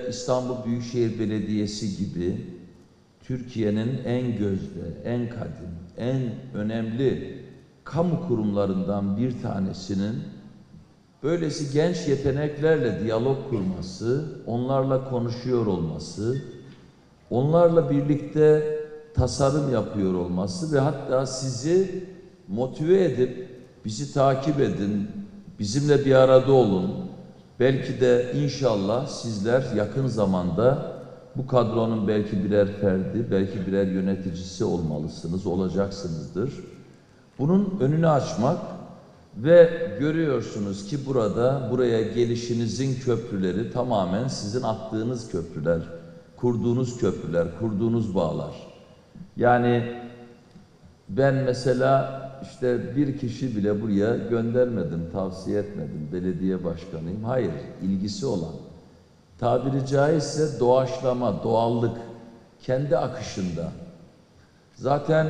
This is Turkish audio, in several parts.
İstanbul Büyükşehir Belediyesi gibi Türkiye'nin en gözde, en kadim, en önemli kamu kurumlarından bir tanesinin böylesi genç yeteneklerle diyalog kurması, onlarla konuşuyor olması, onlarla birlikte tasarım yapıyor olması ve hatta sizi motive edip bizi takip edin, bizimle bir arada olun. Belki de inşallah sizler yakın zamanda bu kadronun belki birer ferdi, belki birer yöneticisi olmalısınız, olacaksınızdır. Bunun önünü açmak ve görüyorsunuz ki buraya gelişinizin köprüleri tamamen sizin attığınız köprüler, kurduğunuz köprüler, kurduğunuz bağlar. Yani ben mesela işte bir kişi bile buraya göndermedim, tavsiye etmedim, belediye başkanıyım. Hayır, ilgisi olan, tabiri caizse doğaçlama, doğallık, kendi akışında. Zaten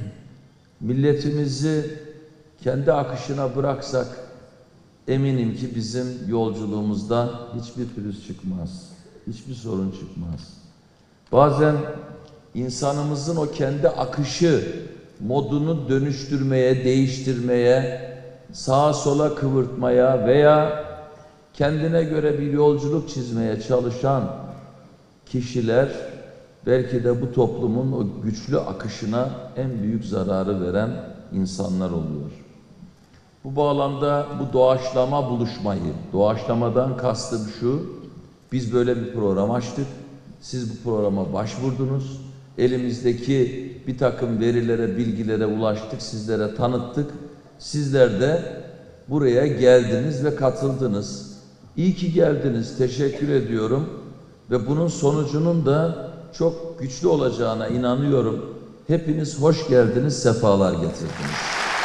milletimizi kendi akışına bıraksak eminim ki bizim yolculuğumuzda hiçbir pürüz çıkmaz, hiçbir sorun çıkmaz. Bazen insanımızın o kendi akışı modunu dönüştürmeye, değiştirmeye, sağa sola kıvırtmaya veya kendine göre bir yolculuk çizmeye çalışan kişiler belki de bu toplumun o güçlü akışına en büyük zararı veren insanlar oluyor. Bu bağlamda bu doğaçlama buluşmayı, doğaçlamadan kastım şu, biz böyle bir program açtık, siz bu programa başvurdunuz, elimizdeki bir takım verilere, bilgilere ulaştık, sizlere tanıttık, sizler de buraya geldiniz ve katıldınız. İyi ki geldiniz, teşekkür ediyorum ve bunun sonucunun da çok güçlü olacağına inanıyorum. Hepiniz hoş geldiniz, sefalar getirdiniz.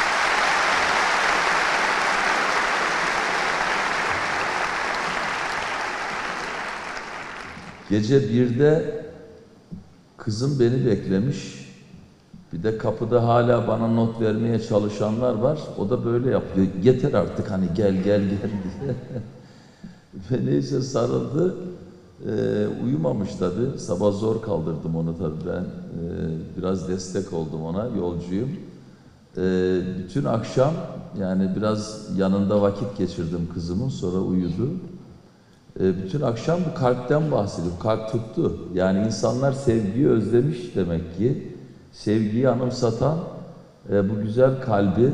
Gece 1'de kızım beni beklemiş. Bir de kapıda hala bana not vermeye çalışanlar var. O da böyle yapıyor. Yeter artık hani gel diye. Ve neyse sarıldı. Uyumamış tabii. Sabah zor kaldırdım onu tabii ben. Biraz destek oldum ona. Yolcuyum. Bütün akşam yani biraz yanında vakit geçirdim kızımın. Sonra uyudu. Bütün akşam bu kalpten bahsediyor. Kalp tuttu. Yani insanlar sevgiyi özlemiş demek ki. Sevgiyi anımsatan bu güzel kalbi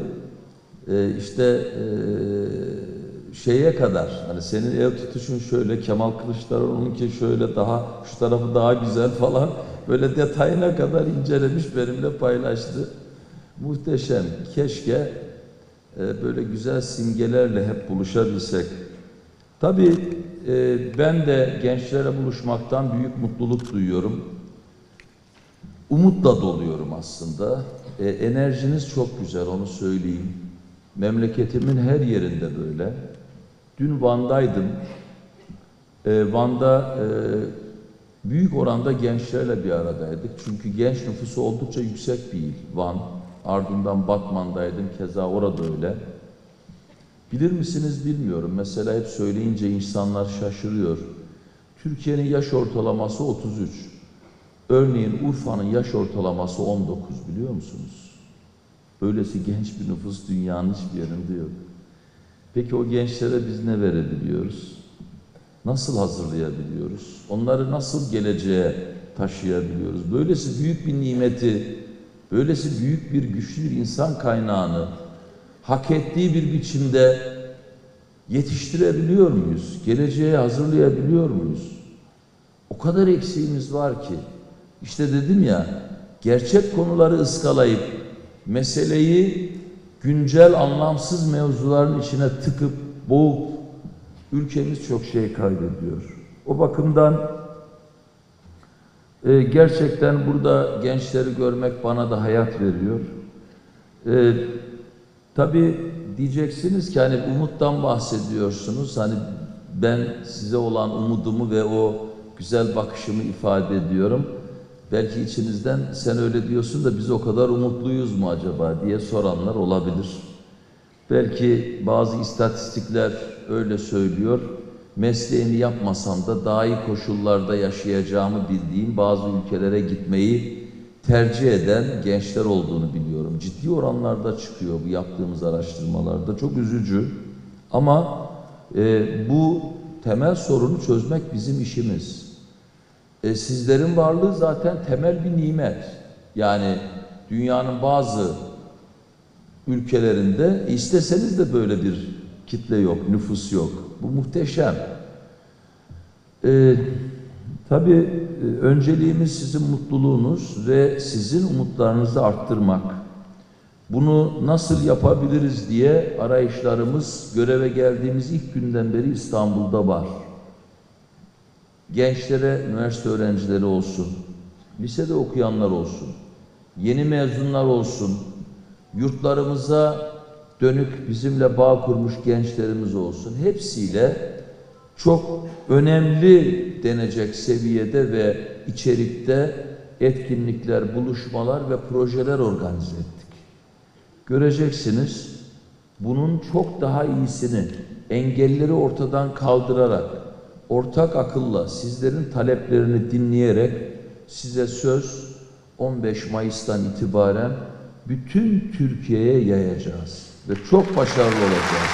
şeye kadar, hani senin el tutuşun şöyle, Kemal Kılıçdaroğlu'nunki şöyle daha, şu tarafı daha güzel falan, böyle detayına kadar incelemiş, benimle paylaştı. Muhteşem. Keşke böyle güzel simgelerle hep buluşabilsek. Tabii ben de gençlere buluşmaktan büyük mutluluk duyuyorum. Umutla doluyorum aslında. Enerjiniz çok güzel, onu söyleyeyim. Memleketimin her yerinde böyle. Dün Van'daydım. Van'da büyük oranda gençlerle bir aradaydık. Çünkü genç nüfusu oldukça yüksek bir il Van. Ardından Batman'daydım, keza orada öyle. Bilir misiniz bilmiyorum. Mesela hep söyleyince insanlar şaşırıyor. Türkiye'nin yaş ortalaması 33. Örneğin Urfa'nın yaş ortalaması 19, biliyor musunuz? Böylesi genç bir nüfus dünyanın hiçbir yerinde yok. Peki o gençlere biz ne verebiliyoruz? Nasıl hazırlayabiliyoruz? Onları nasıl geleceğe taşıyabiliyoruz? Böylesi büyük bir nimeti, böylesi büyük bir güçlü bir insan kaynağını hak ettiği bir biçimde yetiştirebiliyor muyuz? Geleceğe hazırlayabiliyor muyuz? O kadar eksiğimiz var ki. İşte dedim ya, gerçek konuları ıskalayıp meseleyi güncel anlamsız mevzuların içine tıkıp boğup ülkemiz çok şey kaybediyor. O bakımdan gerçekten burada gençleri görmek bana da hayat veriyor. Tabii diyeceksiniz ki hani umuttan bahsediyorsunuz. Hani ben size olan umudumu ve o güzel bakışımı ifade ediyorum. Belki içinizden sen öyle diyorsun da biz o kadar umutluyuz mu acaba diye soranlar olabilir. Belki bazı istatistikler öyle söylüyor. mesleğimi yapmasam da daha iyi koşullarda yaşayacağımı bildiğim bazı ülkelere gitmeyi tercih eden gençler olduğunu biliyorum. Ciddi oranlarda çıkıyor bu yaptığımız araştırmalarda. Çok üzücü ama bu temel sorunu çözmek bizim işimiz. Sizlerin varlığı zaten temel bir nimet. Yani dünyanın bazı ülkelerinde isteseniz de böyle bir kitle yok, nüfus yok. Bu muhteşem. Tabii önceliğimiz sizin mutluluğunuz ve sizin umutlarınızı arttırmak. Bunu nasıl yapabiliriz diye arayışlarımız göreve geldiğimiz ilk günden beri İstanbul'da var. Gençlere, üniversite öğrencileri olsun, lisede okuyanlar olsun, yeni mezunlar olsun, yurtlarımıza dönük bizimle bağ kurmuş gençlerimiz olsun. Hepsiyle çok önemli denecek seviyede ve içerikte etkinlikler, buluşmalar ve projeler organize ettik. Göreceksiniz bunun çok daha iyisini engelleri ortadan kaldırarak, ortak akılla sizlerin taleplerini dinleyerek size söz 15 Mayıs'tan itibaren bütün Türkiye'ye yayacağız ve çok başarılı olacağız.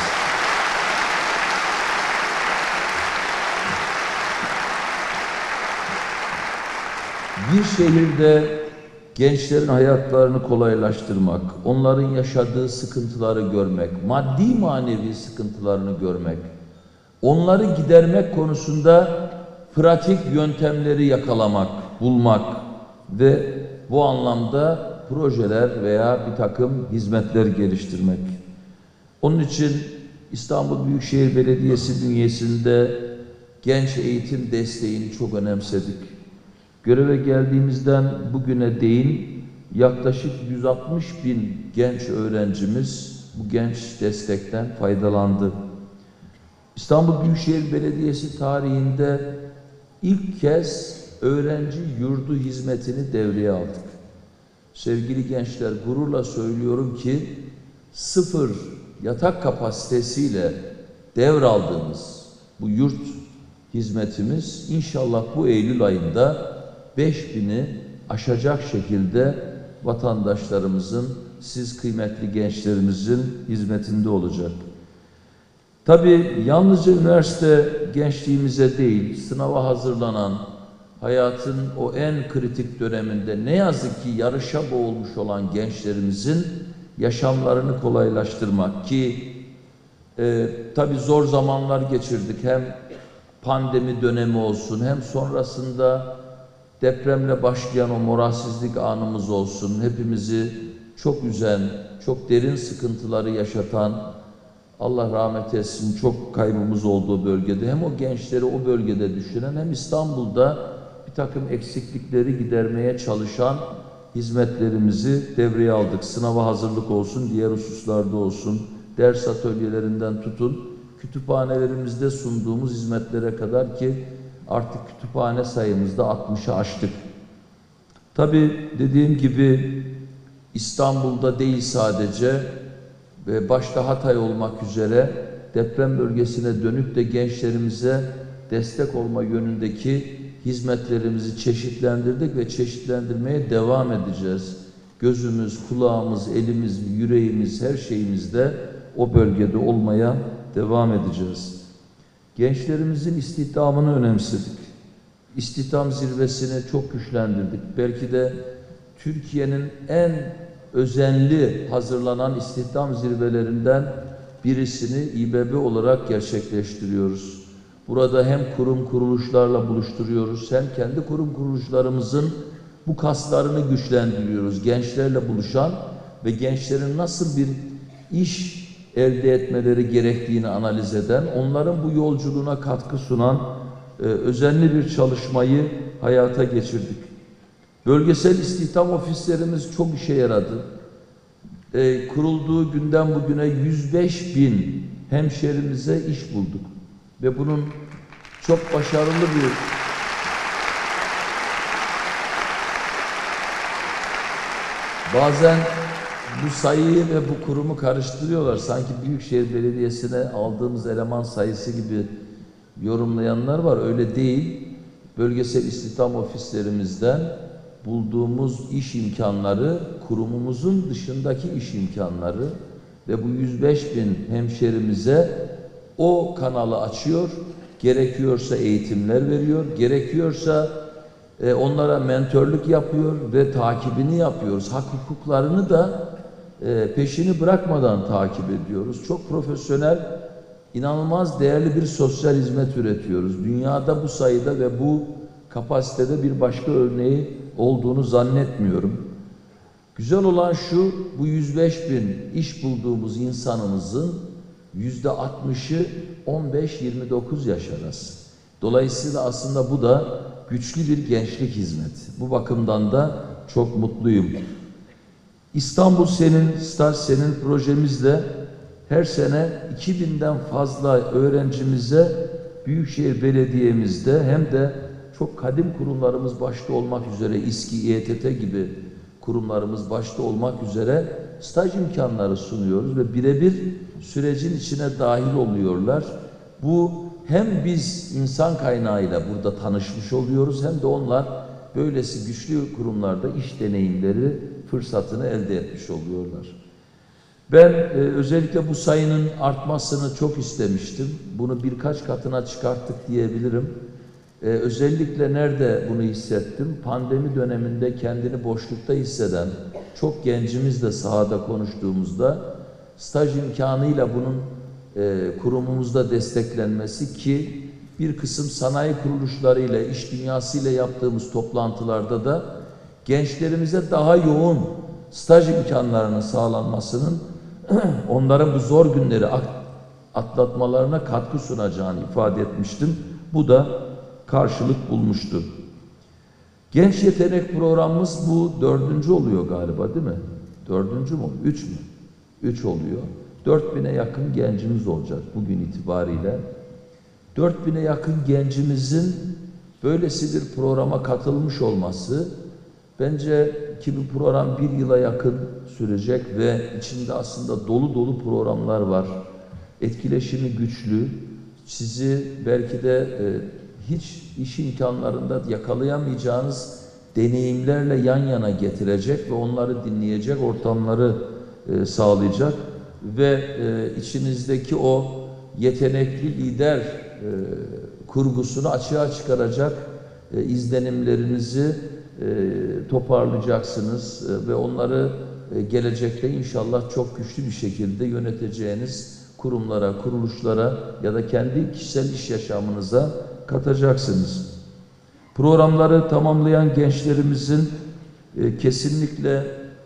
Bir şehirde gençlerin hayatlarını kolaylaştırmak, onların yaşadığı sıkıntıları görmek, maddi manevi sıkıntılarını görmek, onları gidermek konusunda pratik yöntemleri yakalamak, bulmak ve bu anlamda projeler veya bir takım hizmetler geliştirmek. Onun için İstanbul Büyükşehir Belediyesi bünyesinde genç eğitim desteğini çok önemsedik. Göreve geldiğimizden bugüne değin yaklaşık 160.000 genç öğrencimiz bu genç destekten faydalandı. İstanbul Büyükşehir Belediyesi tarihinde ilk kez öğrenci yurdu hizmetini devreye aldık. Sevgili gençler, gururla söylüyorum ki 0 yatak kapasitesiyle devraldığımız bu yurt hizmetimiz inşallah bu Eylül ayında 5.000'i aşacak şekilde vatandaşlarımızın, siz kıymetli gençlerimizin hizmetinde olacak. Tabii yalnızca üniversite gençliğimize değil, sınava hazırlanan, hayatın o en kritik döneminde ne yazık ki yarışa boğulmuş olan gençlerimizin yaşamlarını kolaylaştırmak ki tabii zor zamanlar geçirdik. Hem pandemi dönemi olsun, hem sonrasında depremle başlayan o moralsizlik anımız olsun, hepimizi çok üzen, çok derin sıkıntıları yaşatan, Allah rahmet etsin, çok kaybımız olduğu bölgede, hem o gençleri o bölgede düşünen, hem İstanbul'da bir takım eksiklikleri gidermeye çalışan hizmetlerimizi devreye aldık. Sınava hazırlık olsun, diğer hususlarda olsun, ders atölyelerinden tutun, kütüphanelerimizde sunduğumuz hizmetlere kadar ki artık kütüphane sayımızda 60'ı aştık. Tabii dediğim gibi İstanbul'da değil sadece ve başta Hatay olmak üzere deprem bölgesine dönüp de gençlerimize destek olma yönündeki hizmetlerimizi çeşitlendirdik ve çeşitlendirmeye devam edeceğiz. Gözümüz, kulağımız, elimiz, yüreğimiz, her şeyimizde o bölgede olmaya devam edeceğiz. Gençlerimizin istihdamını önemsedik. İstihdam zirvesini çok güçlendirdik. Belki de Türkiye'nin en özenli hazırlanan istihdam zirvelerinden birisini İBB olarak gerçekleştiriyoruz. Burada hem kurum kuruluşlarla buluşturuyoruz, hem kendi kurum kuruluşlarımızın bu kaslarını güçlendiriyoruz. Gençlerle buluşan ve gençlerin nasıl bir iş elde etmeleri gerektiğini analiz eden, onların bu yolculuğuna katkı sunan özenli bir çalışmayı hayata geçirdik. Bölgesel istihdam ofislerimiz çok işe yaradı. Kurulduğu günden bugüne 105.000 hemşerimize iş bulduk. Ve bunun çok başarılı bir bazen bu sayıyı ve bu kurumu karıştırıyorlar. Sanki Büyükşehir Belediyesi'ne aldığımız eleman sayısı gibi yorumlayanlar var. Öyle değil. Bölgesel istihdam ofislerimizden bulduğumuz iş imkanları, kurumumuzun dışındaki iş imkanları ve bu 105 bin hemşerimize o kanalı açıyor, gerekiyorsa eğitimler veriyor, gerekiyorsa onlara mentörlük yapıyor ve takibini yapıyoruz. Hak hukuklarını da peşini bırakmadan takip ediyoruz. Çok profesyonel, inanılmaz değerli bir sosyal hizmet üretiyoruz. Dünyada bu sayıda ve bu kapasitede bir başka örneği olduğunu zannetmiyorum. Güzel olan şu, bu 105 bin iş bulduğumuz insanımızın %60'ı 15-29 yaş arası. Dolayısıyla aslında bu da güçlü bir gençlik hizmeti. Bu bakımdan da çok mutluyum. İstanbul Senin, Staj Senin projemizle her sene 2000'den fazla öğrencimize Büyükşehir Belediye'mizde hem de çok kadim kurumlarımız başta olmak üzere İSKİ, İETT gibi kurumlarımız başta olmak üzere staj imkanları sunuyoruz ve birebir sürecin içine dahil oluyorlar. Bu hem biz insan kaynağıyla burada tanışmış oluyoruz hem de onlar böylesi güçlü kurumlarda iş deneyimleri fırsatını elde etmiş oluyorlar. Ben özellikle bu sayının artmasını çok istemiştim. Bunu birkaç katına çıkarttık diyebilirim. Özellikle nerede bunu hissettim? Pandemi döneminde kendini boşlukta hisseden çok gencimizle sahada konuştuğumuzda staj imkanıyla bunun kurumumuzda desteklenmesi ki bir kısım sanayi kuruluşlarıyla, iş dünyasıyla yaptığımız toplantılarda da gençlerimize daha yoğun staj imkanlarının sağlanmasının onların bu zor günleri atlatmalarına katkı sunacağını ifade etmiştim. Bu da karşılık bulmuştu. Genç Yetenek Programımız bu 4. oluyor galiba değil mi? 4. mü? 3 mü? 3 oluyor. 4000'e yakın gencimiz olacak bugün itibariyle. 4000'e yakın gencimizin böylesi bir programa katılmış olması bence ki bu program 1 yıla yakın sürecek ve içinde aslında dolu dolu programlar var. Etkileşimi güçlü, sizi belki de hiç iş imkanlarında yakalayamayacağınız deneyimlerle yan yana getirecek ve onları dinleyecek ortamları sağlayacak ve içinizdeki o yetenekli lider kurgusunu açığa çıkaracak izlenimlerinizi toparlayacaksınız ve onları gelecekte inşallah çok güçlü bir şekilde yöneteceğiniz kurumlara, kuruluşlara ya da kendi kişisel iş yaşamınıza katacaksınız. Programları tamamlayan gençlerimizin kesinlikle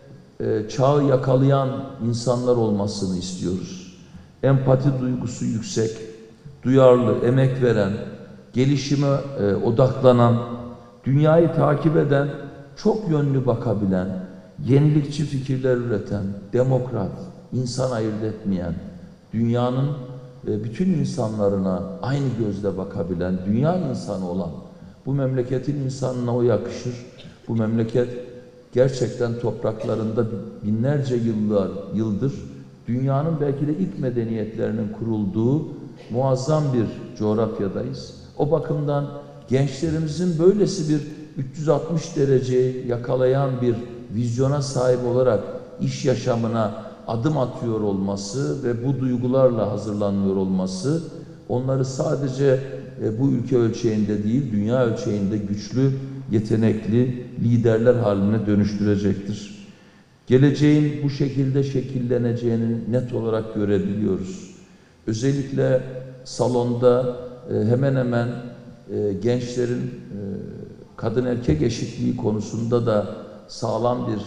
çağı yakalayan insanlar olmasını istiyoruz. Empati duygusu yüksek, duyarlı, emek veren, gelişime odaklanan, dünyayı takip eden, çok yönlü bakabilen, yenilikçi fikirler üreten, demokrat, insan ayırt etmeyen, dünyanın bütün insanlarına aynı gözle bakabilen, dünya insanı olan, bu memleketin insanına o yakışır. Bu memleket gerçekten topraklarında binlerce yıldır dünyanın belki de ilk medeniyetlerinin kurulduğu muazzam bir coğrafyadayız. O bakımdan gençlerimizin böylesi bir 360 dereceyi yakalayan bir vizyona sahip olarak iş yaşamına adım atıyor olması ve bu duygularla hazırlanıyor olması onları sadece bu ülke ölçeğinde değil, dünya ölçeğinde güçlü, yetenekli liderler haline dönüştürecektir. Geleceğin bu şekilde şekilleneceğini net olarak görebiliyoruz. Özellikle salonda hemen hemen gençlerin kadın erkek eşitliği konusunda da sağlam bir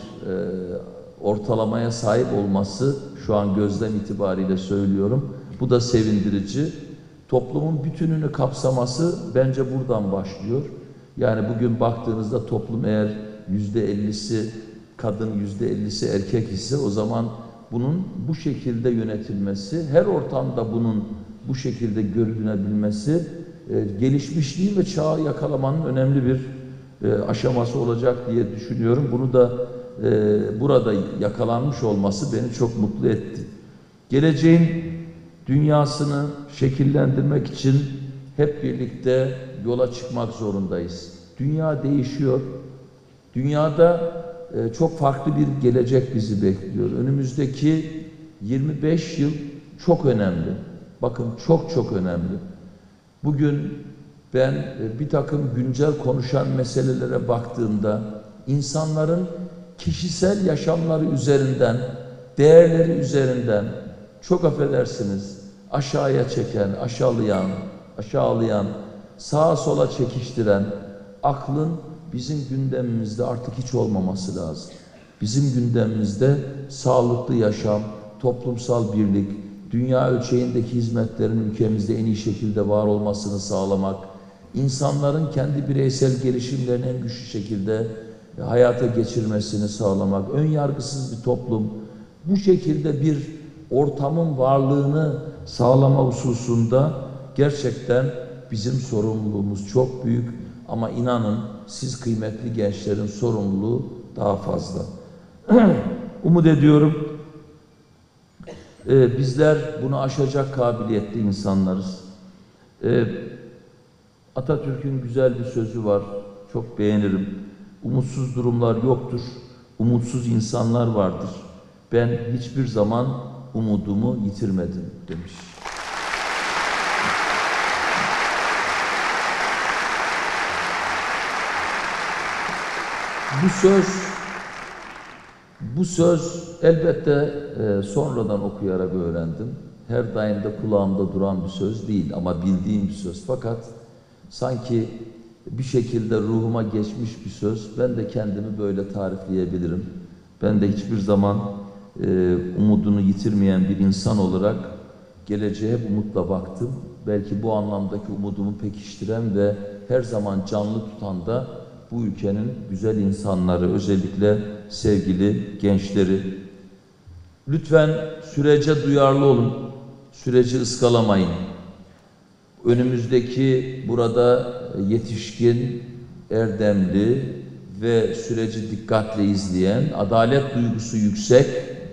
ortalamaya sahip olması şu an gözlem itibariyle söylüyorum. Bu da sevindirici. Toplumun bütününü kapsaması bence buradan başlıyor. Yani bugün baktığınızda toplum eğer %50'si kadın, %50'si erkek ise o zaman bunun bu şekilde yönetilmesi, her ortamda bunun bu şekilde görülebilmesi gelişmişliğin ve çağı yakalamanın önemli bir aşaması olacak diye düşünüyorum. Bunu da burada yakalanmış olması beni çok mutlu etti. Geleceğin dünyasını şekillendirmek için hep birlikte yola çıkmak zorundayız. Dünya değişiyor. Dünyada çok farklı bir gelecek bizi bekliyor. Önümüzdeki 25 yıl çok önemli. Bakın çok önemli. Bugün ben bir takım güncel konuşan meselelere baktığımda insanların kişisel yaşamları üzerinden, değerleri üzerinden çok affedersiniz aşağıya çeken, aşağılayan, sağa sola çekiştiren aklın bizim gündemimizde artık hiç olmaması lazım. Bizim gündemimizde sağlıklı yaşam, toplumsal birlik, dünya ölçeğindeki hizmetlerin ülkemizde en iyi şekilde var olmasını sağlamak, insanların kendi bireysel gelişimlerini en güçlü şekilde hayata geçirmesini sağlamak, ön yargısız bir toplum, bu şekilde bir ortamın varlığını sağlama hususunda gerçekten bizim sorumluluğumuz çok büyük. Ama inanın siz kıymetli gençlerin sorumluluğu daha fazla. Umut ediyorum bizler bunu aşacak kabiliyetli insanlarız. Atatürk'ün güzel bir sözü var, çok beğenirim. Umutsuz durumlar yoktur, umutsuz insanlar vardır. Ben hiçbir zaman umudumu yitirmedim demiş. Bu söz elbette sonradan okuyarak öğrendim. Her daim de kulağımda duran bir söz değil ama bildiğim bir söz. Fakat sanki bir şekilde ruhuma geçmiş bir söz. Ben de kendimi böyle tarifleyebilirim. Ben de hiçbir zaman umudunu yitirmeyen bir insan olarak geleceğe hep umutla baktım. Belki bu anlamdaki umudumu pekiştiren ve her zaman canlı tutan da bu ülkenin güzel insanları, özellikle sevgili gençleri. Lütfen sürece duyarlı olun, süreci ıskalamayın. Önümüzdeki burada yetişkin, erdemli ve süreci dikkatle izleyen, adalet duygusu yüksek,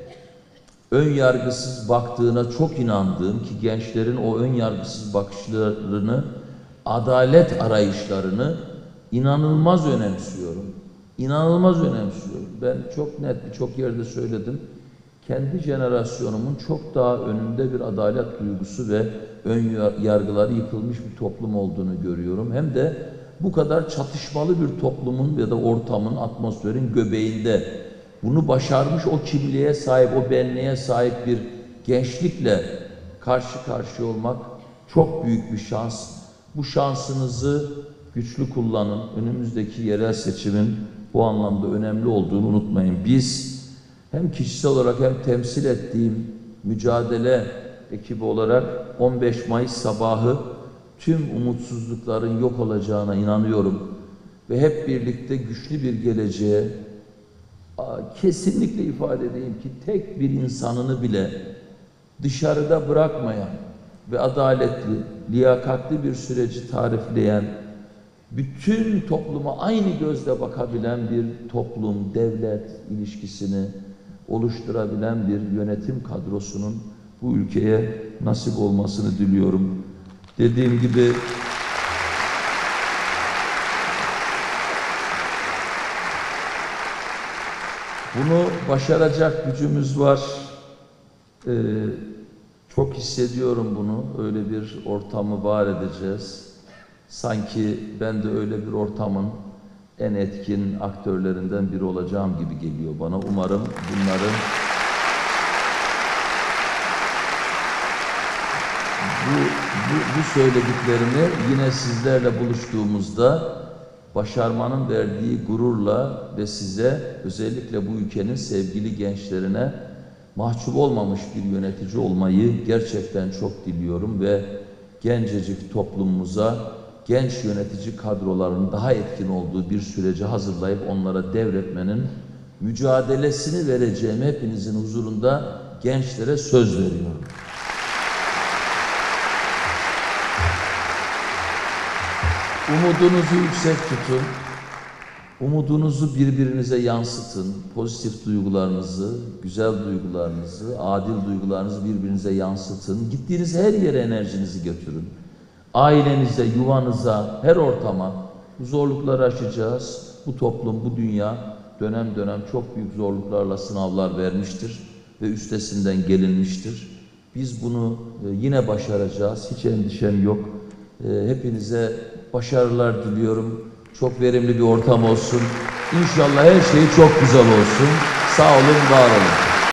ön yargısız baktığına çok inandığım ki gençlerin o ön yargısız bakışlarını, adalet arayışlarını İnanılmaz önemsiyorum. İnanılmaz önemsiyorum. Ben çok net birçok yerde söyledim. Kendi jenerasyonumun çok daha önünde bir adalet duygusu ve ön yargıları yıkılmış bir toplum olduğunu görüyorum. Hem de bu kadar çatışmalı bir toplumun ya da ortamın, atmosferin göbeğinde bunu başarmış o kimliğe sahip, o benliğe sahip bir gençlikle karşı karşıya olmak çok büyük bir şans. Bu şansınızı güçlü kullanın. Önümüzdeki yerel seçimin bu anlamda önemli olduğunu unutmayın. Biz hem kişisel olarak hem temsil ettiğim mücadele ekibi olarak 15 Mayıs sabahı tüm umutsuzlukların yok olacağına inanıyorum. Ve hep birlikte güçlü bir geleceğe, kesinlikle ifade edeyim ki tek bir insanını bile dışarıda bırakmayan ve adaletli, liyakatli bir süreci tarifleyen, bütün topluma aynı gözle bakabilen bir toplum, devlet ilişkisini oluşturabilen bir yönetim kadrosunun bu ülkeye nasip olmasını diliyorum. Dediğim gibi bunu başaracak gücümüz var. Çok hissediyorum bunu. Öyle bir ortamı var edeceğiz. Sanki ben de öyle bir ortamın en etkin aktörlerinden biri olacağım gibi geliyor bana. Umarım bunların bu söylediklerimi yine sizlerle buluştuğumuzda başarmanın verdiği gururla ve size özellikle bu ülkenin sevgili gençlerine mahcup olmamış bir yönetici olmayı gerçekten çok diliyorum ve gencecik toplumumuza genç yönetici kadrolarının daha etkin olduğu bir süreci hazırlayıp onlara devretmenin mücadelesini vereceğim hepinizin huzurunda gençlere söz veriyorum. Umudunuzu yüksek tutun. Umudunuzu birbirinize yansıtın. Pozitif duygularınızı, güzel duygularınızı, adil duygularınızı birbirinize yansıtın. Gittiğiniz her yere enerjinizi götürün. ailenize, yuvanıza, her ortama bu zorlukları aşacağız. Bu toplum, bu dünya dönem dönem çok büyük zorluklarla sınavlar vermiştir ve üstesinden gelinmiştir. Biz bunu yine başaracağız. Hiç endişem yok. Hepinize başarılar diliyorum. Çok verimli bir ortam olsun. İnşallah her şey çok güzel olsun. Sağ olun, var olun.